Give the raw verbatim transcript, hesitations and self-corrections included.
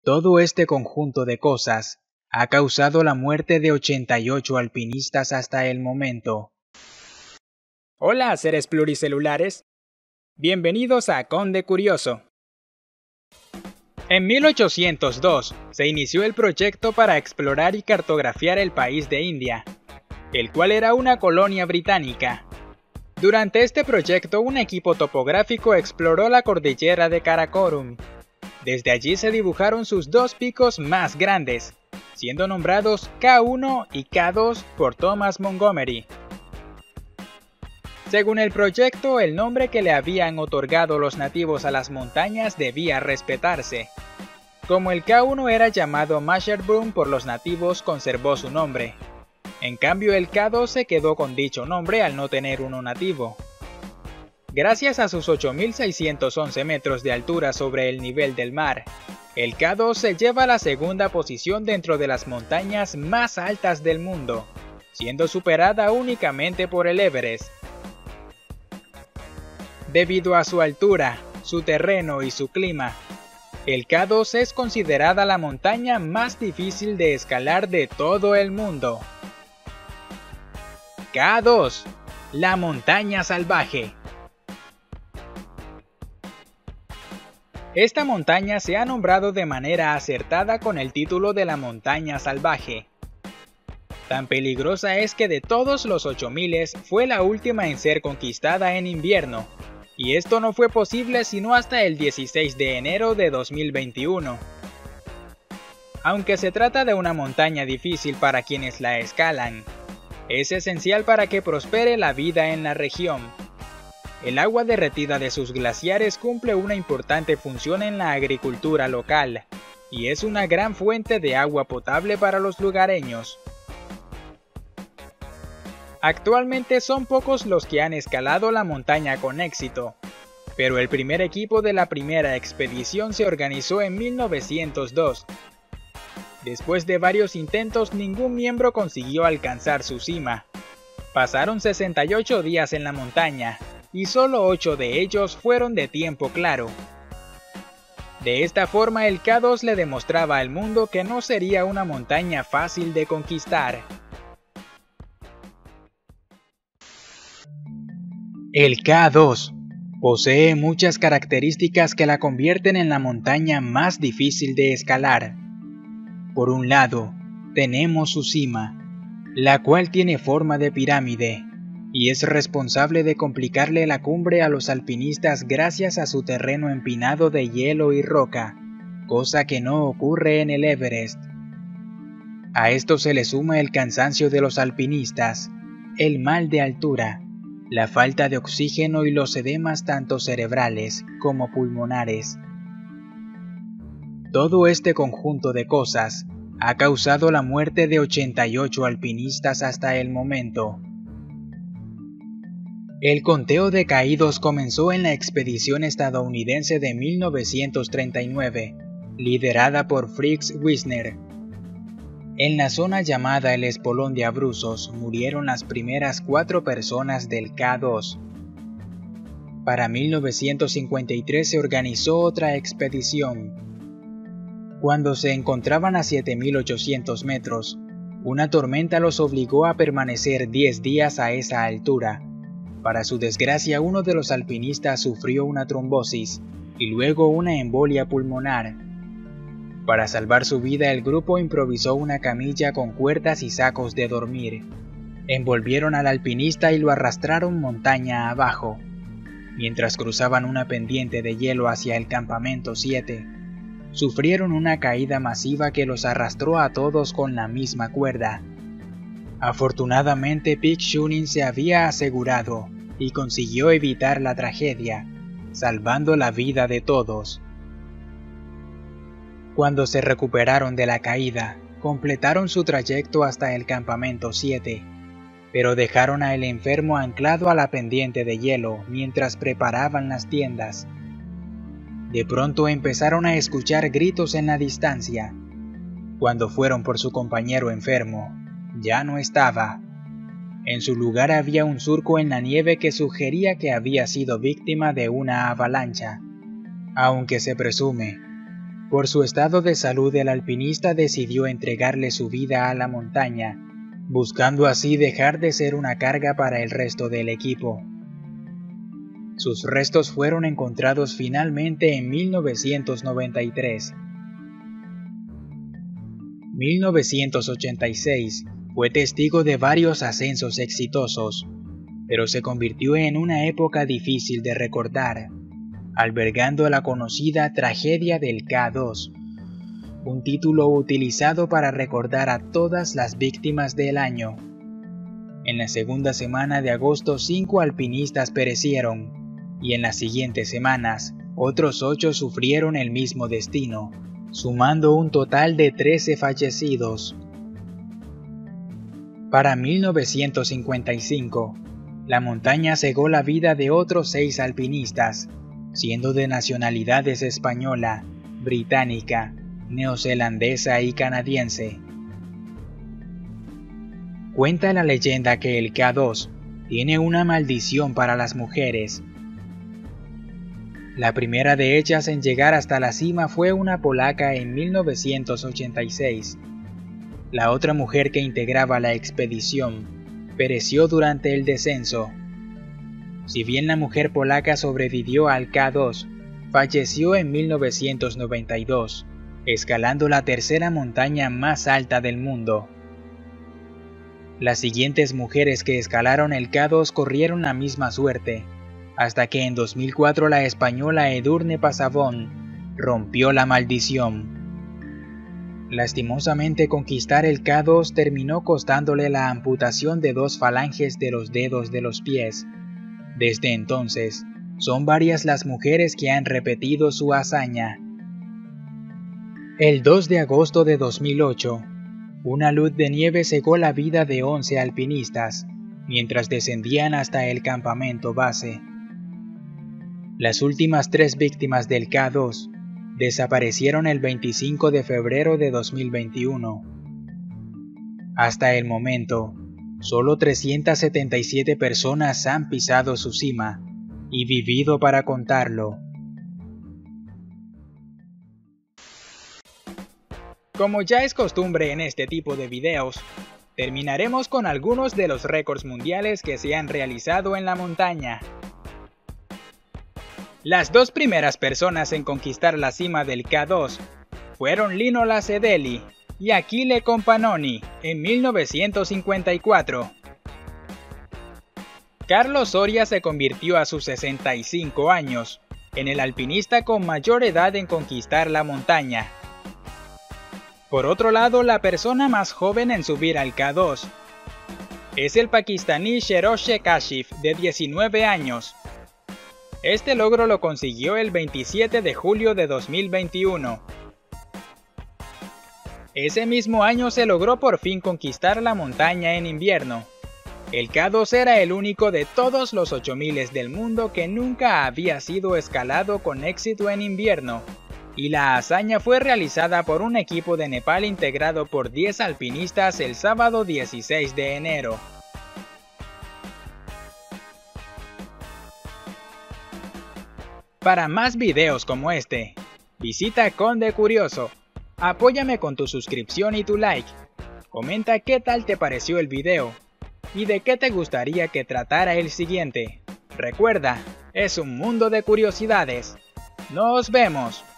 Todo este conjunto de cosas ha causado la muerte de ochenta y ocho alpinistas hasta el momento. Hola, seres pluricelulares. Bienvenidos a Conde Curioso. En mil ochocientos dos se inició el proyecto para explorar y cartografiar el país de India, el cual era una colonia británica. Durante este proyecto, un equipo topográfico exploró la cordillera de Karakorum. Desde allí se dibujaron sus dos picos más grandes, siendo nombrados K uno y K dos por Thomas Montgomery. Según el proyecto, el nombre que le habían otorgado los nativos a las montañas debía respetarse. Como el K uno era llamado Masherbrum por los nativos, conservó su nombre. En cambio, el K dos se quedó con dicho nombre al no tener uno nativo. Gracias a sus ocho mil seiscientos once metros de altura sobre el nivel del mar, el K dos se lleva la segunda posición dentro de las montañas más altas del mundo, siendo superada únicamente por el Everest. Debido a su altura, su terreno y su clima, el K dos es considerada la montaña más difícil de escalar de todo el mundo. K dos, la montaña salvaje. Esta montaña se ha nombrado de manera acertada con el título de la montaña salvaje. Tan peligrosa es que de todos los ocho miles fue la última en ser conquistada en invierno, y esto no fue posible sino hasta el dieciséis de enero de dos mil veintiuno. Aunque se trata de una montaña difícil para quienes la escalan, es esencial para que prospere la vida en la región. El agua derretida de sus glaciares cumple una importante función en la agricultura local, y es una gran fuente de agua potable para los lugareños. Actualmente son pocos los que han escalado la montaña con éxito, pero el primer equipo de la primera expedición se organizó en mil novecientos dos. Después de varios intentos, ningún miembro consiguió alcanzar su cima. Pasaron sesenta y ocho días en la montaña, y solo ocho de ellos fueron de tiempo claro. De esta forma, el K dos le demostraba al mundo que no sería una montaña fácil de conquistar. El K dos posee muchas características que la convierten en la montaña más difícil de escalar. Por un lado, tenemos su cima, la cual tiene forma de pirámide, y es responsable de complicarle la cumbre a los alpinistas gracias a su terreno empinado de hielo y roca, cosa que no ocurre en el Everest. A esto se le suma el cansancio de los alpinistas, el mal de altura, la falta de oxígeno y los edemas tanto cerebrales como pulmonares. Todo este conjunto de cosas ha causado la muerte de ochenta y ocho alpinistas hasta el momento. El conteo de caídos comenzó en la expedición estadounidense de mil novecientos treinta y nueve, liderada por Fritz Wisner. En la zona llamada el Espolón de Abruzos murieron las primeras cuatro personas del K dos. Para mil novecientos cincuenta y tres se organizó otra expedición. Cuando se encontraban a siete mil ochocientos metros, una tormenta los obligó a permanecer diez días a esa altura. Para su desgracia, uno de los alpinistas sufrió una trombosis y luego una embolia pulmonar. Para salvar su vida, el grupo improvisó una camilla con cuerdas y sacos de dormir. Envolvieron al alpinista y lo arrastraron montaña abajo. Mientras cruzaban una pendiente de hielo hacia el campamento siete, sufrieron una caída masiva que los arrastró a todos con la misma cuerda. Afortunadamente, Pic Shunin se había asegurado y consiguió evitar la tragedia, salvando la vida de todos. Cuando se recuperaron de la caída, completaron su trayecto hasta el campamento siete, pero dejaron al enfermo anclado a la pendiente de hielo mientras preparaban las tiendas. De pronto empezaron a escuchar gritos en la distancia. Cuando fueron por su compañero enfermo, ya no estaba. En su lugar había un surco en la nieve que sugería que había sido víctima de una avalancha, aunque se presume Por su estado de salud, el alpinista decidió entregarle su vida a la montaña, buscando así dejar de ser una carga para el resto del equipo. Sus restos fueron encontrados finalmente en mil novecientos noventa y tres. mil novecientos ochenta y seis fue testigo de varios ascensos exitosos, pero se convirtió en una época difícil de recordar, albergando la conocida tragedia del K dos, un título utilizado para recordar a todas las víctimas del año. En la segunda semana de agosto, cinco alpinistas perecieron, y en las siguientes semanas, otros ocho sufrieron el mismo destino, sumando un total de trece fallecidos. Para mil novecientos cincuenta y cinco, la montaña cegó la vida de otros seis alpinistas, siendo de nacionalidades española, británica, neozelandesa y canadiense. Cuenta la leyenda que el K dos tiene una maldición para las mujeres. La primera de ellas en llegar hasta la cima fue una polaca en mil novecientos ochenta y seis. La otra mujer que integraba la expedición pereció durante el descenso. Si bien la mujer polaca sobrevivió al K dos, falleció en mil novecientos noventa y dos, escalando la tercera montaña más alta del mundo. Las siguientes mujeres que escalaron el K dos corrieron la misma suerte, hasta que en dos mil cuatro la española Edurne Passavón rompió la maldición. Lastimosamente, conquistar el K dos terminó costándole la amputación de dos falanges de los dedos de los pies. Desde entonces, son varias las mujeres que han repetido su hazaña. El dos de agosto de dos mil ocho, una luz de nieve cegó la vida de once alpinistas, mientras descendían hasta el campamento base. Las últimas tres víctimas del K dos desaparecieron el veinticinco de febrero de dos mil veintiuno. Hasta el momento, solo trescientas setenta y siete personas han pisado su cima y vivido para contarlo. Como ya es costumbre en este tipo de videos, terminaremos con algunos de los récords mundiales que se han realizado en la montaña. Las dos primeras personas en conquistar la cima del K dos fueron Lino Lacedelli y Achille Companoni en mil novecientos cincuenta y cuatro. Carlos Soria se convirtió a sus sesenta y cinco años en el alpinista con mayor edad en conquistar la montaña. Por otro lado, la persona más joven en subir al K dos es el pakistaní Sherosh Kashif, de diecinueve años. Este logro lo consiguió el veintisiete de julio de dos mil veintiuno. Ese mismo año se logró por fin conquistar la montaña en invierno. El K dos era el único de todos los ocho miles del mundo que nunca había sido escalado con éxito en invierno, y la hazaña fue realizada por un equipo de Nepal integrado por diez alpinistas el sábado dieciséis de enero. Para más videos como este, visita Conde Curioso. Apóyame con tu suscripción y tu like. Comenta qué tal te pareció el video y de qué te gustaría que tratara el siguiente. Recuerda, es un mundo de curiosidades. ¡Nos vemos!